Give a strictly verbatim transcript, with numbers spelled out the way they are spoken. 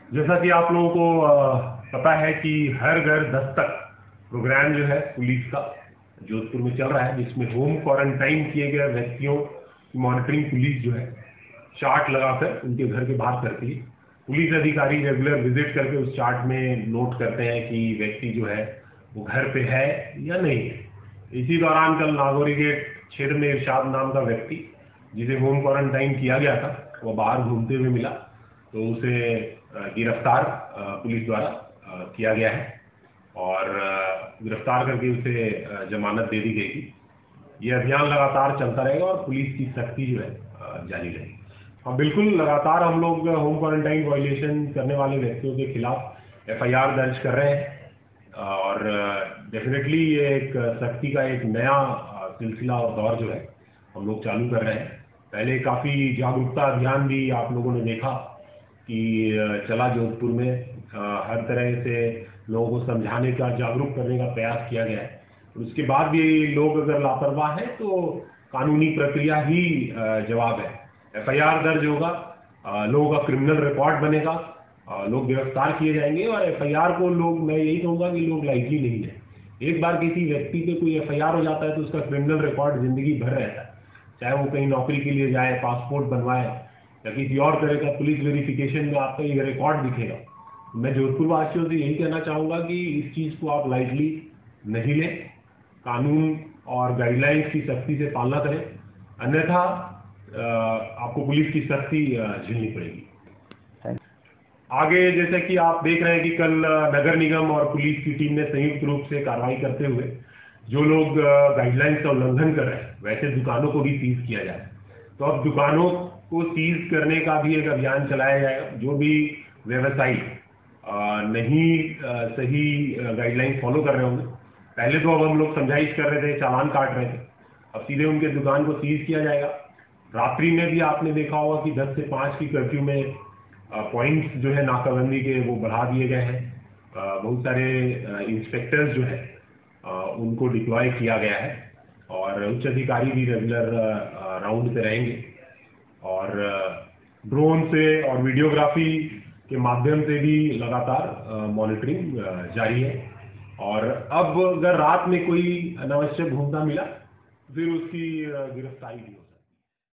जैसा कि आप लोगों को अ, पता है कि हर घर दस्तक प्रोग्राम जो है पुलिस का जोधपुर में चल रहा है, जिसमें होम क्वारंटाइन किए गए व्यक्तियों की मॉनिटरिंग पुलिस जो है चार्ट लगाकर उनके घर के बाहर करती है। पुलिस अधिकारी रेगुलर विजिट करके उस चार्ट में नोट करते हैं कि व्यक्ति जो है वो घर पे है या नहीं है। इसी दौरान कल नागौरी गेट क्षेत्र में इरशाद नाम का व्यक्ति, जिसे होम क्वारंटाइन किया गया था, वो बाहर घूमते हुए मिला, तो उसे गिरफ्तार पुलिस द्वारा किया गया है और गिरफ्तार करके उसे जमानत दे दी गई थी। ये अभियान लगातार चलता रहेगा और पुलिस की सख्ती जो है जारी रहेगी। हाँ बिल्कुल, लगातार हम लोग होम क्वारंटाइन वायलेशन करने वाले व्यक्तियों के खिलाफ एफ आई आर दर्ज कर रहे हैं और डेफिनेटली ये एक सख्ती का एक नया सिलसिला और दौर जो है हम लोग चालू कर रहे हैं। पहले काफी जागरूकता अभियान भी आप लोगों ने देखा कि चला जोधपुर में, हर तरह से लोगों को समझाने का, जागरूक करने का प्रयास किया गया है। उसके बाद भी लोग अगर लापरवाह हैं तो कानूनी प्रक्रिया ही जवाब है। एफ आई आर दर्ज होगा, लोगों का क्रिमिनल रिकॉर्ड बनेगा, लोग गिरफ्तार किए जाएंगे और एफ आई आर को लोग, मैं यही कहूंगा कि लोग लाइटली नहीं है। एक बार किसी व्यक्ति पे कोई एफ आई आर हो जाता है तो उसका क्रिमिनल रिकॉर्ड जिंदगी भर रहता है, चाहे वो कहीं नौकरी के लिए जाए, पासपोर्ट बनवाए या किसी और तरह का पुलिस वेरिफिकेशन में आपका ये रिकॉर्ड दिखेगा। मैं जोधपुर वासियों से यही कहना चाहूंगा कि इस चीज को आप लाइटली नहीं लें, कानून और गाइडलाइंस की सख्ती से पालना करें, अन्यथा आपको पुलिस की सख्ती झेलनी पड़ेगी। आगे जैसे कि आप देख रहे हैं कि कल नगर निगम और पुलिस की टीम ने संयुक्त रूप से कार्रवाई करते हुए जो लोग गाइडलाइंस का उल्लंघन कर रहे हैं वैसे दुकानों को भी सीज किया जाए। तो अब दुकानों को सीज करने का भी एक अभियान चलाया जाएगा। जो भी व्यवसायी नहीं सही गाइडलाइंस फॉलो कर रहे होंगे, पहले तो अब हम लोग समझाइश कर रहे थे, चालान काट रहे थे, अब सीधे उनके दुकान को सीज किया जाएगा। रात्रि में भी आपने देखा होगा कि दस से पाँच की कर्फ्यू में पॉइंट्स जो है नाकाबंदी के वो बढ़ा दिए गए हैं। बहुत सारे इंस्पेक्टर्स जो है उनको डिप्लॉय किया गया है और उच्च अधिकारी भी रेगुलर राउंड पे रहेंगे और ड्रोन से और वीडियोग्राफी के माध्यम से भी लगातार मॉनिटरिंग जारी है। और अब अगर रात में कोई अनावश्यक घूमता मिला फिर उसकी गिरफ्तारी की